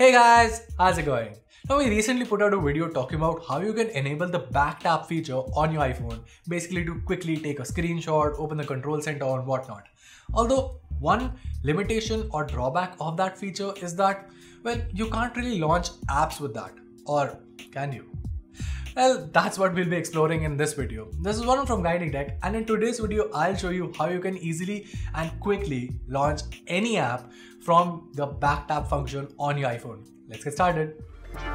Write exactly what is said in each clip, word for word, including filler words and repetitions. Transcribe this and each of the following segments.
Hey guys, how's it going? Now we recently put out a video talking about how you can enable the back tap feature on your iPhone, basically to quickly take a screenshot, open the control center and whatnot. Although one limitation or drawback of that feature is that, well, you can't really launch apps with that, or can you? Well, that's what we'll be exploring in this video. This is Varun from Guiding Tech, and in today's video, I'll show you how you can easily and quickly launch any app from the back tap function on your iPhone. Let's get started.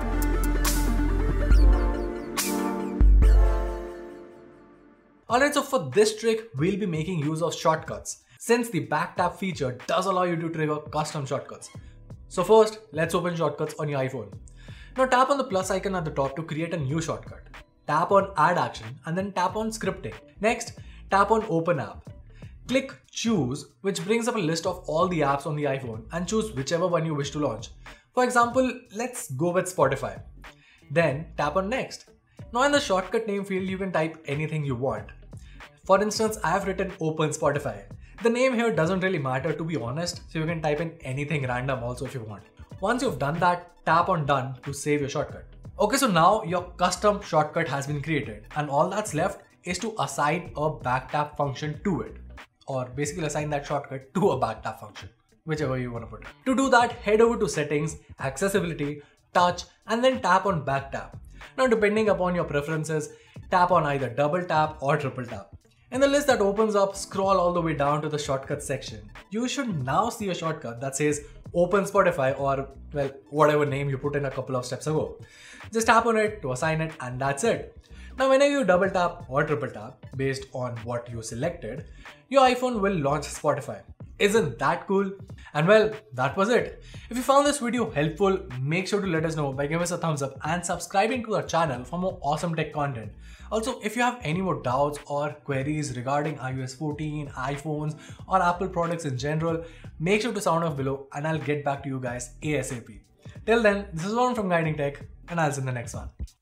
Alright, so for this trick, we'll be making use of shortcuts, since the back tap feature does allow you to trigger custom shortcuts. So first, let's open shortcuts on your iPhone. Now tap on the plus icon at the top to create a new shortcut. Tap on add action and then tap on scripting. Next, tap on open app. Click choose, which brings up a list of all the apps on the iPhone, and choose whichever one you wish to launch. For example, let's go with Spotify. Then tap on next. Now in the shortcut name field, you can type anything you want. For instance, I have written open Spotify. The name here doesn't really matter, to be honest, so you can type in anything random also if you want. Once you've done that, tap on done to save your shortcut. Okay, so now your custom shortcut has been created, and all that's left is to assign a back tap function to it, or basically assign that shortcut to a back tap function, whichever you want to put it. To do that, head over to settings, accessibility, touch, and then tap on back tap. Now depending upon your preferences, tap on either double tap or triple tap. In the list that opens up, scroll all the way down to the shortcut section. You should now see a shortcut that says open Spotify, or well, whatever name you put in a couple of steps ago. Just tap on it to assign it, and that's it. Now whenever you double tap or triple tap based on what you selected, your iPhone will launch Spotify. Isn't that cool? And well, that was it. If you found this video helpful, make sure to let us know by giving us a thumbs up and subscribing to our channel for more awesome tech content. Also, if you have any more doubts or queries regarding i O S fourteen, iPhones, or Apple products in general, make sure to sound off below and I'll get back to you guys ASAP. Till then, this is Varun from Guiding Tech, and I'll see you in the next one.